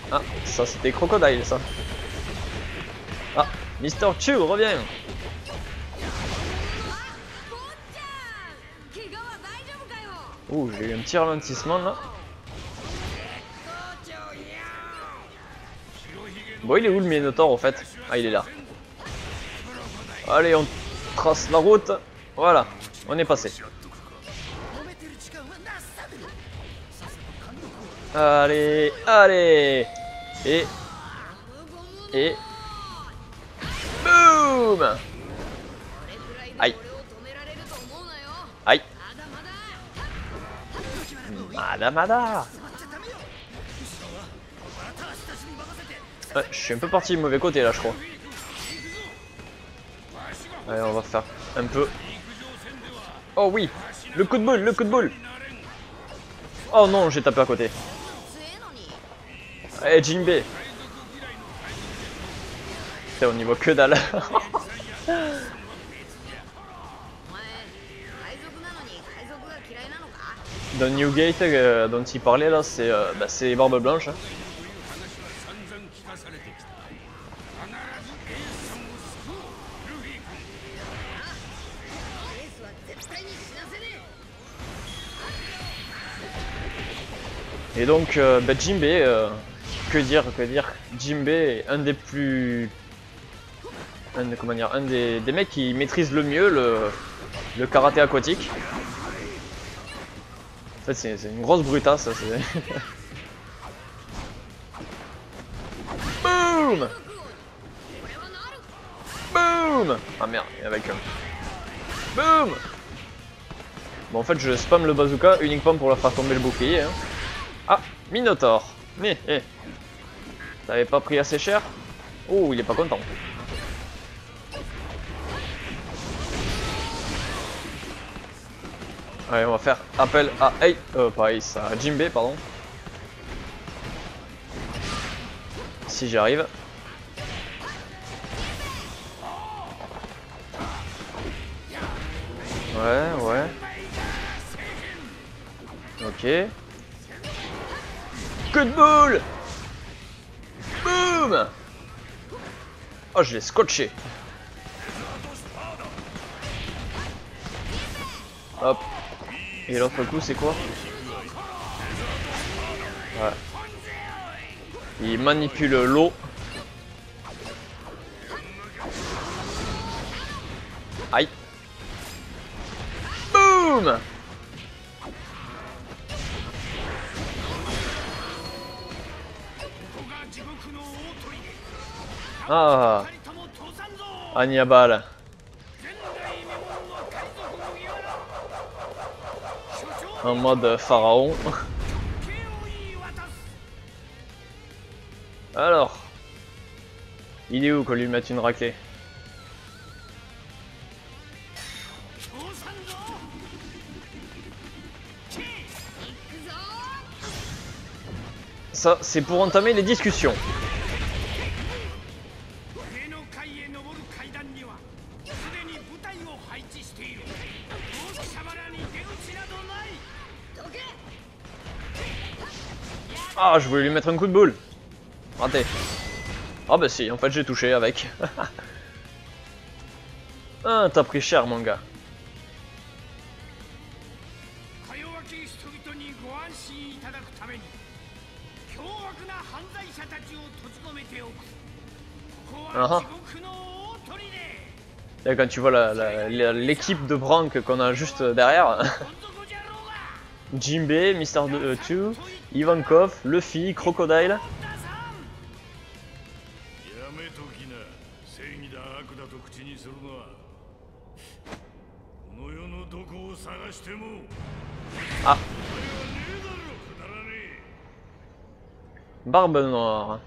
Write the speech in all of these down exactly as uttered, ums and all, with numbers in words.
Ah, ça c'était Crocodile ça. Ah, Mister Chu revient. Ouh, j'ai eu un petit ralentissement là. Bon, il est où le Minotaur en fait? Ah, il est là. Allez, on trace la route. Voilà, on est passé. Allez, allez. Et... Et... Boum. Aïe. Aïe. Madamada. Ouais, je suis un peu parti du mauvais côté là, je crois. Allez, on va faire un peu. Oh oui, le coup de boule, le coup de boule. Oh non, j'ai tapé à côté. Allez, Jinbei. Putain, on n'y voit que dalle. Dans Newgate euh, dont il parlait là, c'est euh, bah, Barbe Blanche. Hein. Et donc, euh, bah, Jinbei, euh, que dire, que dire, Jinbei est un des plus, un, comment dire, un des, des mecs qui maîtrise le mieux le, le karaté aquatique. En fait, c'est une grosse brutasse, ça. Boum, boum. Ah merde, il y avait qu'un. Boum. Bon, en fait, je spam le bazooka uniquement pour leur faire tomber le bouclier. Hein. Ah, Minotaur. Mais, eh. T'avais pas pris assez cher? Oh, il est pas content. Allez, on va faire appel à Ace, euh, pas Ace, à Jinbei, pardon. Si j'y arrive. Ouais, ouais. Ok. Coup de boule. Boum. Oh, je l'ai scotché. Hop. Et l'autre coup, c'est quoi? Ouais. Il manipule l'eau. Aïe. Boum. Ah. Hannibal. En mode pharaon. Alors. Il est où qu'on lui mette une raclée? Ça, c'est pour entamer les discussions. Ah, je voulais lui mettre un coup de boule. Raté. Ah bah si, en fait j'ai touché avec. Ah, t'as pris cher mon gars. Uh-huh. Et quand tu vois l'équipe de Brank qu'on a juste derrière. Jinbei, Mister Chu, Ivankov, Luffy, Crocodile. Ah. Barbe noire.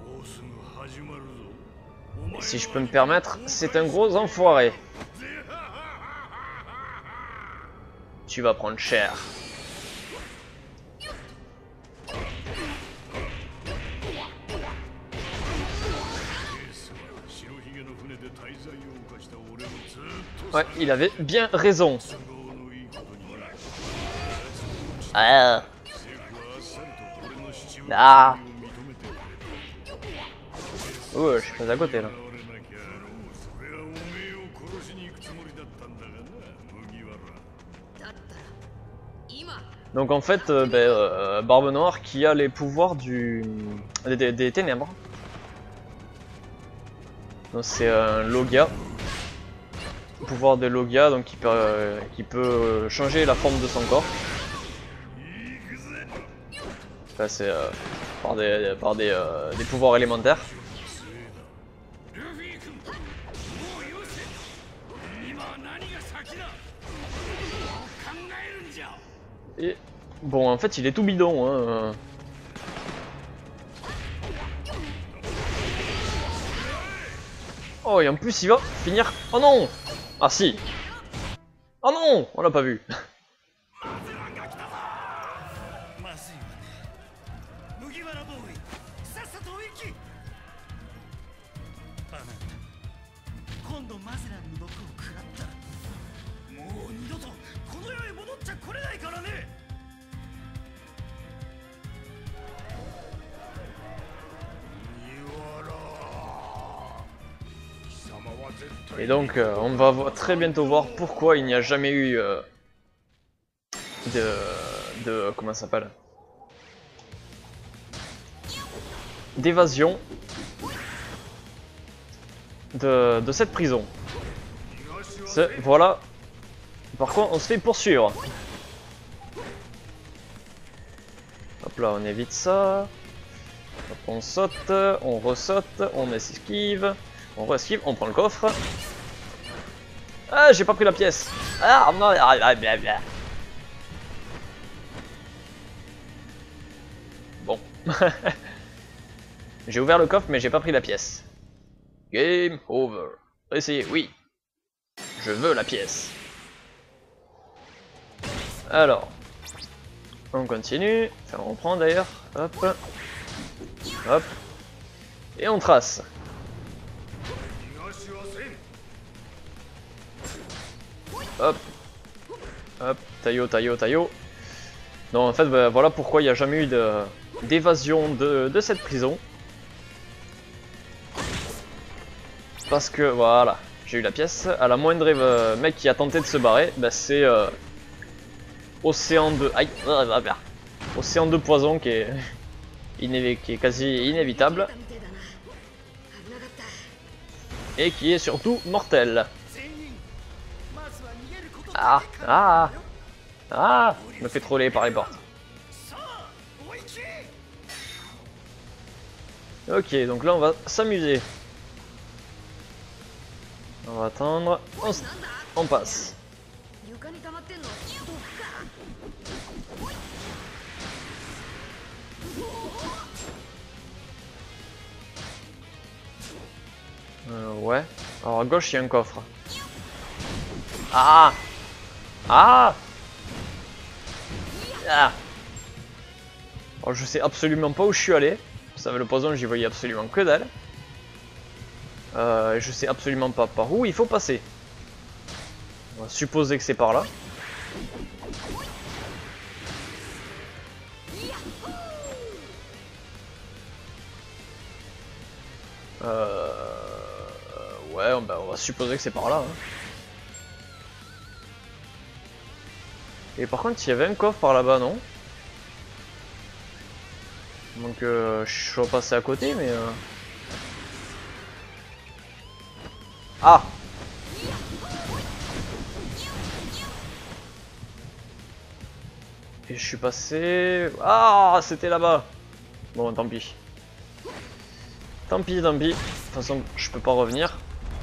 Et si je peux me permettre, c'est un gros enfoiré. Tu vas prendre cher. Ouais, il avait bien raison. Ah. Ah. Ouais, je suis pas à côté là. Donc en fait, euh, ben, euh, Barbe Noire qui a les pouvoirs du des, des, des ténèbres. Donc c'est un Logia. Pouvoir de Logia, donc qui peut, euh, qui peut changer la forme de son corps. Enfin, c'est euh, par des, par des, euh, des pouvoirs élémentaires. Et bon, en fait, il est tout bidon. Hein. Oh, et en plus, il va finir. Oh non! Ah si! Oh non! On l'a pas vu. Et donc, euh, on va voir, très bientôt voir pourquoi il n'y a jamais eu euh, de, de... comment ça s'appelle? D'évasion de, de cette prison. Voilà. Par contre, on se fait poursuivre. Hop là, on évite ça. Hop, on saute, on ressaute, on esquive. On re-esquive, on prend le coffre. Ah, j'ai pas pris la pièce. Ah, non, ah, blablabla. Bon. J'ai ouvert le coffre, mais j'ai pas pris la pièce. Game over. Essayez, oui. Je veux la pièce. Alors. On continue. Enfin, on reprend d'ailleurs. Hop. Hop. Et on trace. Hop, hop, taillot, taillot, taillot. Non, en fait, bah, voilà pourquoi il n'y a jamais eu d'évasion de, de, de cette prison. Parce que, voilà, j'ai eu la pièce. À la moindre euh, mec qui a tenté de se barrer, bah, c'est euh, océan de... Aïe, océan de poison qui est, inévi... qui est quasi inévitable. Et qui est surtout mortel. Ah, ah, ah, je me fais troller par les portes. Ok, donc là on va s'amuser. On va attendre, on, on passe. Euh, ouais, alors à gauche il y a un coffre. Ah! Ah! Ah! Alors je sais absolument pas où je suis allé. Ça, le poison, j'y voyais absolument que dalle. Euh, je sais absolument pas par où il faut passer. On va supposer que c'est par là. Euh... Ouais, bah, on va supposer que c'est par là. Hein. Et par contre, il y avait un coffre par là-bas, non? Donc, euh, je suis passé à côté, mais... Euh... Ah! Et je suis passé... Ah! C'était là-bas! Bon, tant pis. Tant pis, tant pis. De toute façon, je peux pas revenir.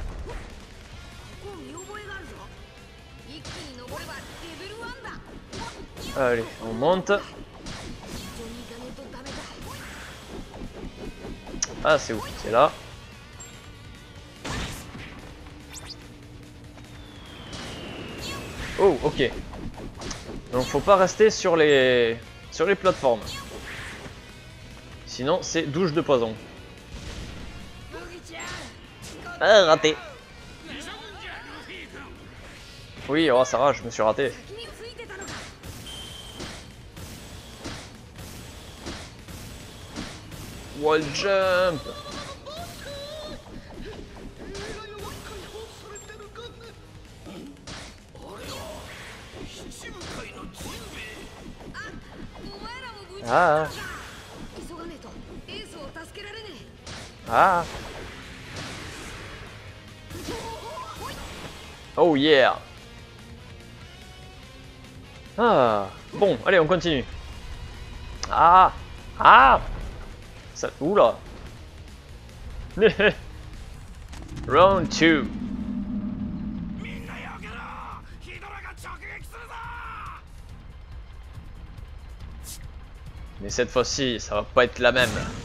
Allez, on monte. Ah, c'est où? C'est là. Oh, ok. Donc faut pas rester sur les sur les plateformes. Sinon c'est douche de poison. Ah, raté. Oui, oh Sarah, je me suis raté. Wall jump. Ah. Ah. Oh yeah. Ah. Bon, allez, on continue. Ah. Ah. Ça... Oula. Round two. Mais cette fois-ci, ça va pas être la même.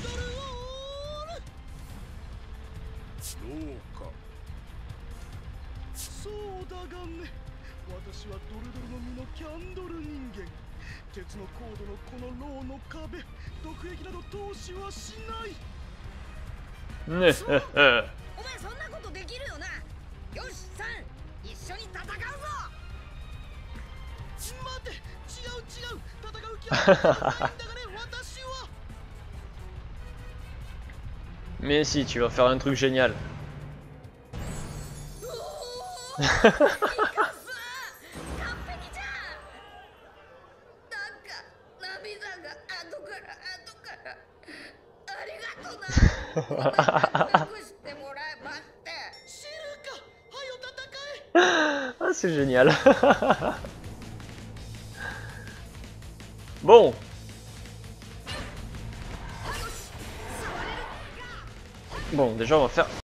Mais si, tu vas faire un truc génial. Ah, c'est génial. Bon. Bon, déjà on va faire